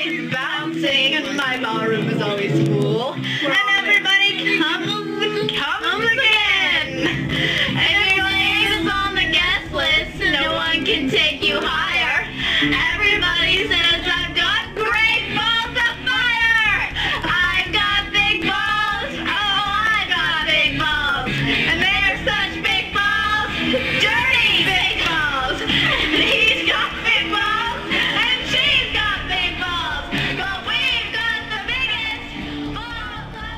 always bouncing and my ballroom was always full. And everybody comes again. And your name's on the guest list, no one can take you higher. Everybody says I've got great balls of fire. I've got big balls. Oh, I got big balls. And they're such big balls. Dirty big balls. And he's got big balls. And she's got big balls. But we've got the biggest balls of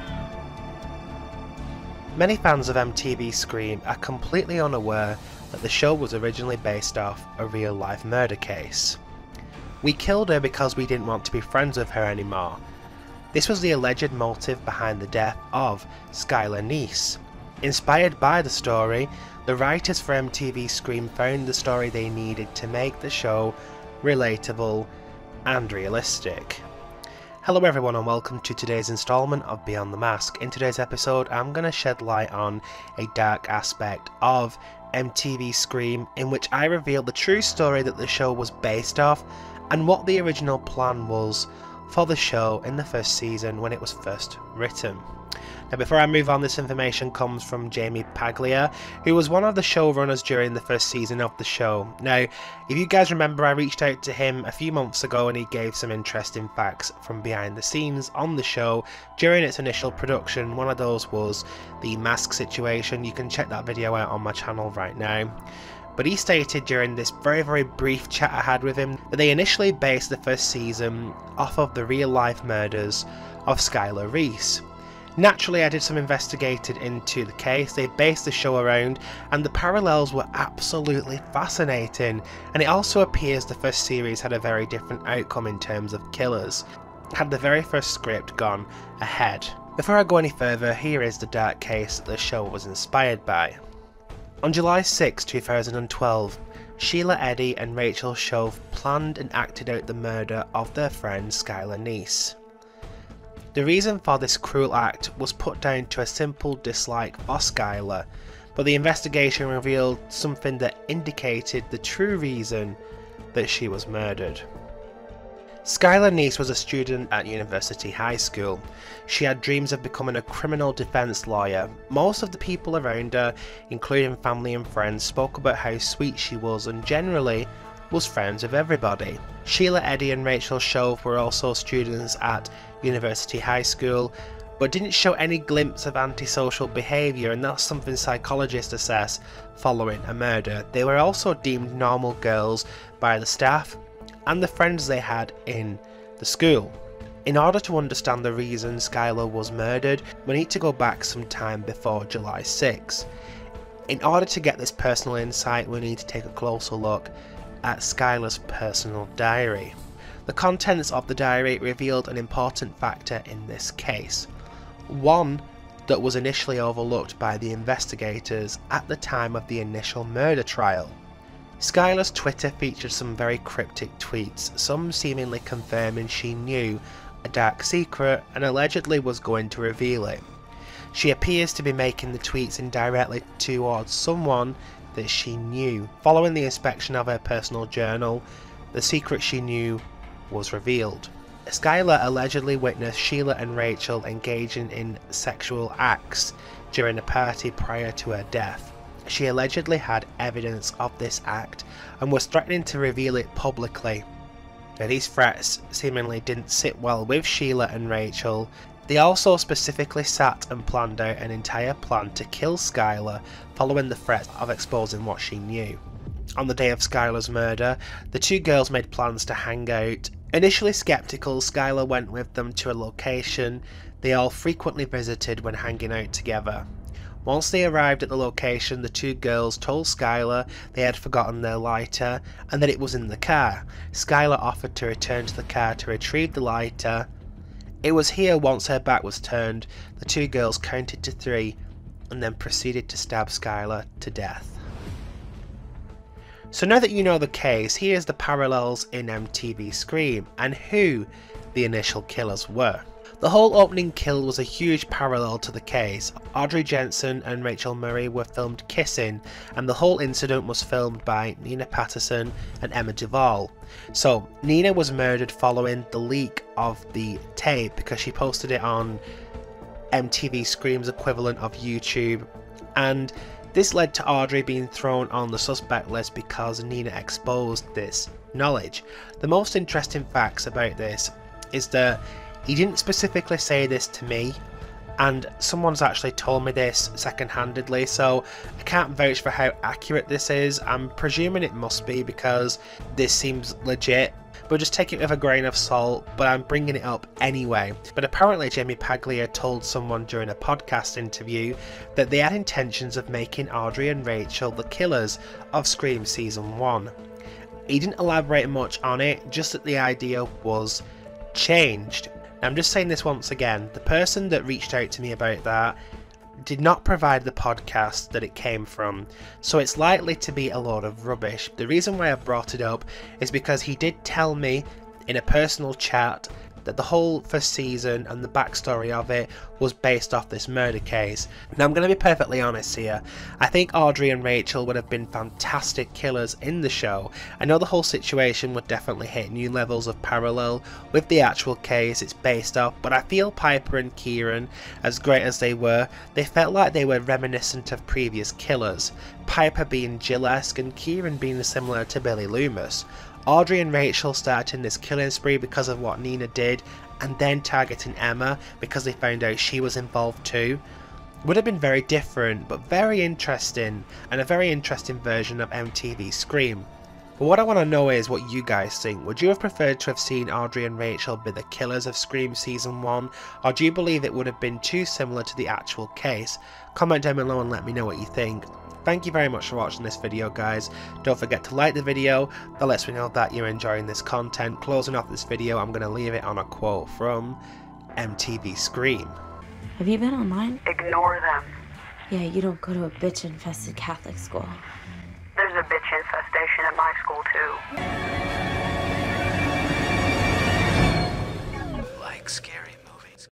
them. Many fans of MTV Scream are completely unaware that the show was originally based off a real-life murder case. We killed her because we didn't want to be friends with her anymore. This was the alleged motive behind the death of Skylar Neese. Inspired by the story, the writers for MTV Scream found the story they needed to make the show relatable and realistic. Hello everyone and welcome to today's installment of Beyond the Mask. In today's episode I'm going to shed light on a dark aspect of MTV Scream in which I reveal the true story that the show was based off and what the original plan was for the show in the first season when it was first written. Now before I move on, this information comes from Jaime Paglia, who was one of the showrunners during the first season of the show. Now, if you guys remember, I reached out to him a few months ago and he gave some interesting facts from behind the scenes on the show during its initial production. One of those was the mask situation. You can check that video out on my channel right now. But he stated during this very brief chat I had with him that they initially based the first season off of the real life murders of Skylar Neese. Naturally, I did some investigating into the case they based the show around, and the parallels were absolutely fascinating, and it also appears the first series had a very different outcome in terms of killers, had the very first script gone ahead. Before I go any further, here is the dark case that the show was inspired by. On July 6, 2012, Sheila Eddy and Rachel Shove planned and acted out the murder of their friend Skylar Neese. The reason for this cruel act was put down to a simple dislike for Skylar, but the investigation revealed something that indicated the true reason that she was murdered. Skylar Neese was a student at University High School. She had dreams of becoming a criminal defense lawyer. Most of the people around her, including family and friends, spoke about how sweet she was and generally was friends with everybody. Sheila Eddy and Rachel Shove were also students at University High School, but didn't show any glimpse of antisocial behaviour, and that's something psychologists assess following a murder. They were also deemed normal girls by the staff and the friends they had in the school. In order to understand the reason Skylar was murdered, we need to go back some time before July 6. In order to get this personal insight, we need to take a closer look at Skylar's personal diary. The contents of the diary revealed an important factor in this case, one that was initially overlooked by the investigators at the time of the initial murder trial. Skylar's Twitter featured some very cryptic tweets, some seemingly confirming she knew a dark secret and allegedly was going to reveal it. She appears to be making the tweets indirectly towards someone that she knew. Following the inspection of her personal journal, the secret she knew was revealed. Skylar allegedly witnessed Sheila and Rachel engaging in sexual acts during a party prior to her death. She allegedly had evidence of this act and was threatening to reveal it publicly. Now, these threats seemingly didn't sit well with Sheila and Rachel. They also specifically sat and planned out an entire plan to kill Skylar following the threat of exposing what she knew. On the day of Skylar's murder, the two girls made plans to hang out. Initially skeptical, Skylar went with them to a location they all frequently visited when hanging out together. Once they arrived at the location, the two girls told Skylar they had forgotten their lighter and that it was in the car. Skylar offered to return to the car to retrieve the lighter. It was here, once her back was turned, the two girls counted to 3 and then proceeded to stab Skylar to death. So now that you know the case, here's the parallels in MTV Scream and who the initial killers were. The whole opening kill was a huge parallel to the case. Audrey Jensen and Rachel Murray were filmed kissing, and the whole incident was filmed by Nina Patterson and Emma Duvall. So Nina was murdered following the leak of the tape because she posted it on MTV Scream's equivalent of YouTube, and this led to Audrey being thrown on the suspect list because Nina exposed this knowledge. The most interesting facts about this is that he didn't specifically say this to me, and someone's actually told me this second-handedly, so I can't vouch for how accurate this is. I'm presuming it must be because this seems legit, but just take it with a grain of salt, but I'm bringing it up anyway. But apparently Jaime Paglia told someone during a podcast interview that they had intentions of making Audrey and Rachel the killers of Scream Season 1. He didn't elaborate much on it, just that the idea was changed. Now, I'm just saying this once again, the person that reached out to me about that did not provide the podcast that it came from, so it's likely to be a lot of rubbish. The reason why I brought it up is because he did tell me in a personal chat that the whole first season and the backstory of it was based off this murder case. Now, I'm going to be perfectly honest here. I think Audrey and Rachel would have been fantastic killers in the show. I know the whole situation would definitely hit new levels of parallel with the actual case it's based off, but I feel Piper and Kieran, as great as they were, they felt like they were reminiscent of previous killers. Piper being Jill-esque and Kieran being similar to Billy Loomis. Audrey and Rachel starting this killing spree because of what Nina did, and then targeting Emma because they found out she was involved too. Would have been very different, but very interesting, and a very interesting version of MTV Scream. But what I want to know is what you guys think. Would you have preferred to have seen Audrey and Rachel be the killers of Scream Season 1, or do you believe it would have been too similar to the actual case? Comment down below and let me know what you think. Thank you very much for watching this video, guys. Don't forget to like the video, that lets me know that you're enjoying this content. Closing off this video, I'm going to leave it on a quote from MTV Scream. Have you been online? Ignore them. Yeah, you don't go to a bitch-infested Catholic school. There's a bitch infestation at my school, too.